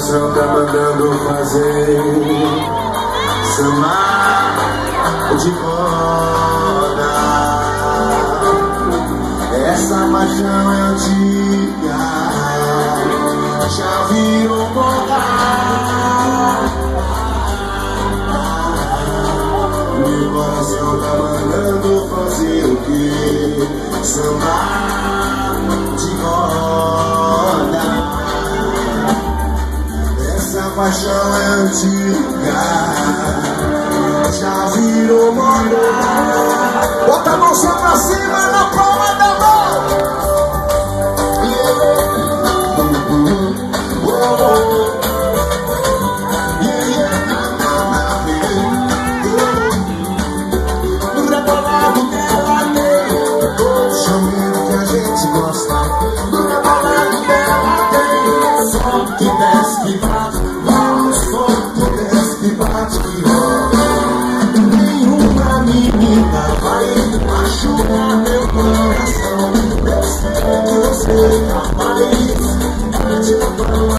coração tá mandando fazer samba de roda. Essa paixão é antiga, já virou moda. Meu coração tá mandando fazer o que? Samba de roda. Essa paixão é antiga, já virou moda. Bota a mão só pra cima na palma da mão. No rebolado dela tem chameiro que a gente gosta. No rebolado dela tem som que desce, que bate, som que desce, que bate, que rola. Nenhuma menina vai machucar.